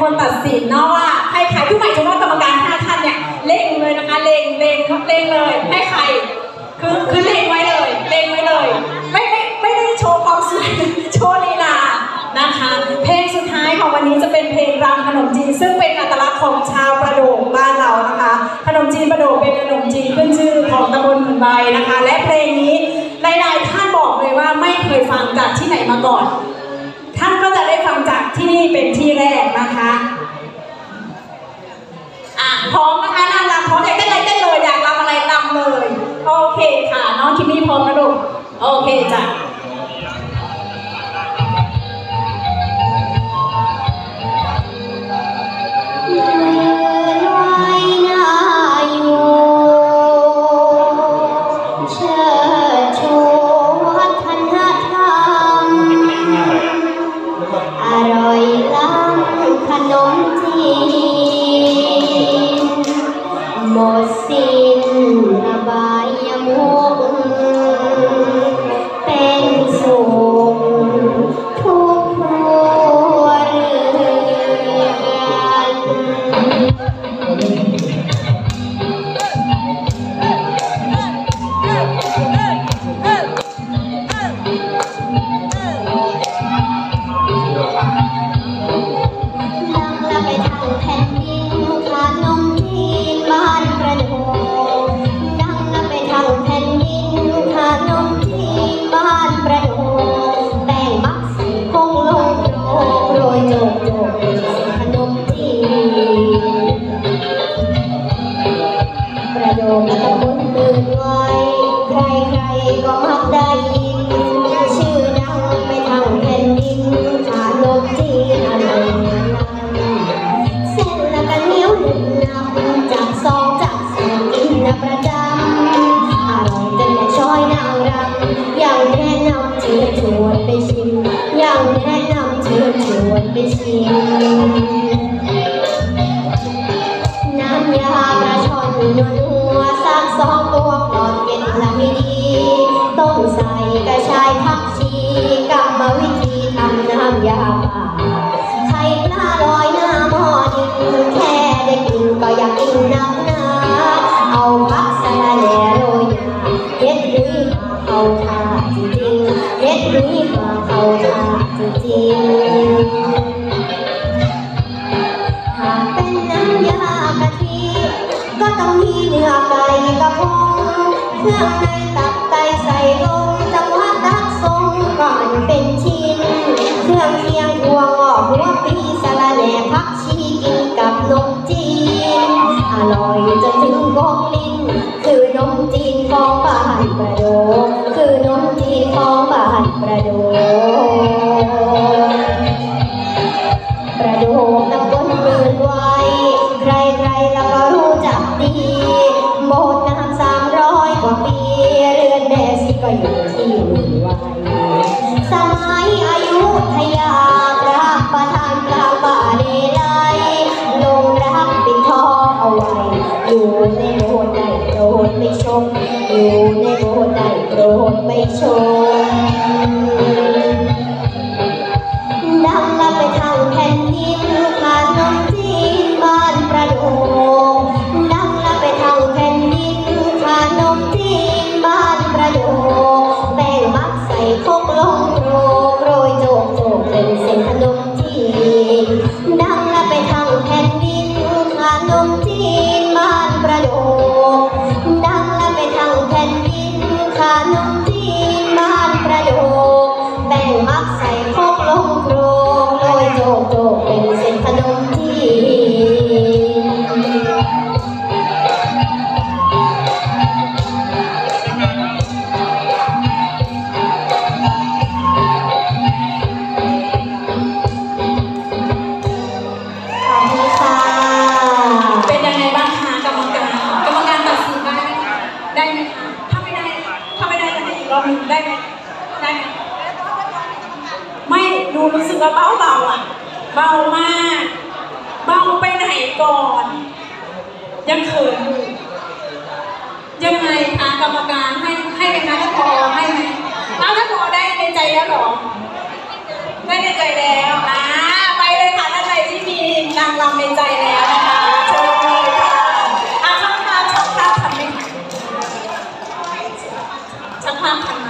คนตัดสินเนาะว่าให้ใครผู้ใหม่จะว่ากรรมการ5ท่านเนี่ยเล็งเลยนะคะเล็งเลยให้ใครคือเล็งไว้เลยไม่ได้โชว์ความสวยโชว์ลีลานะคะเพลงสุดท้ายของวันนี้จะเป็นเพลงรำขนมจีนซึ่งเป็นอัตลักษณ์ของชาวประโดกบ้านเรานะคะขนมจีนประโดกเป็นขนมจีนขึ้นชื่อของตำบลขุนใบนะคะและเพลงนี้หลายๆท่านบอกเลยว่าไม่เคยฟังจากที่ไหนมาก่อนท่านก็จะได้ฟังจากที่นี่เป็นที่แรกนะคะพร้อมนะคะนางรำพร้อมอยากเต้นอะไรเต้นเลยอยากรำอะไรรำเลยโอเคค่ะน้องคิมมี่พร้อมนะลูกโอเคจ้ะหมดสิ้นอบายมุขเป็นสุขทุกครัวเรืก็มักได้ยินชื่อดังไปทางแผ่นดินขนมจีนอร่อยเส้นละกันเหนียวหนึบหนับจากซองจากสองกินนะประจำอร่อยจนแม่ช้อยนางรำยังแนะนำเชิญชวนไปชิมยังแนะนำเชิญชวนไปชิมน้ำยาปลาช่อนนัวสัก2 ตัวปลอดเกล็ดละไม่ดีต้มใส่กระชายผักชีกรรมวิธีทำน้ำยาป่าไข่ปลาลอยหน้าหม้อนึ่งแค่ได้กินก็อยากกินน้ำน้ำเอาผักสะระแหน่โรยหน้าเฮ็ดลุยมาเข้าท่าจริงๆเฮ็ดลุยมาเข้าท่าจริงๆหากเป็นน้ำยากะทิก็ต้องมีเนื้อไก่กระพงเครื่องในตับไตใส่ลงจังหวะตักทรงก่อนเป็นชิ้นเครื่องเคียงถั่วงอกหัวปีสะระแหน่ผักชีกินกับนมจีนอร่อยจนถึงกบลิ้นคือนมจีนของบ้านประโดกคือนมจีนของบ้านประโดกตำบลเรือนไว้ใครๆแล้วก็รู้จักดีโบสถ์น้ำ300 กว่าปีเรือนแม่ชีก็อยู่ที่วุ่นวายสมัยอยุธยาพระประธานกลางป่าเดลัยลงรักปิดทองเอาไว้อยู่ในโบสถ์ได้โปรดไม่ชมอยู่ในโบสถ์ได้โปรดไม่ชมดังละไปทางแผ่นดินขนมจีนบ้านประโดกดังละไปทางแผ่นดินขนมจีนบ้านประโดกแป้งมัดใส่คกลงโรยโจกเป็นเส้นขนมจีนดังละไปทางแผ่นดินขนมจีนบ้านประโดกดังละไปทางแผ่นดินขนมจีนบ้านประโดกแป้งมัดใส่คกลงโรยโจกเป็นเส้นขนมจีนเป็นยังไงบ้างคะกรรมการตัดสินได้ไหมคะถ้าไม่ได้จะให้อีกรอบนึงได้ไหมไม่ดูรู้สึกว่าเบาอ่ะเบามากเบาไปไหนก่อนยังเขินอยู่ยังไงคะกรรมการให้ไหมคะถ้าพอให้ไหมถ้าพอได้ในใจแล้วหรอได้ในใจแล้วไปเลยค่ะท่านใดที่มีนะสัก5,000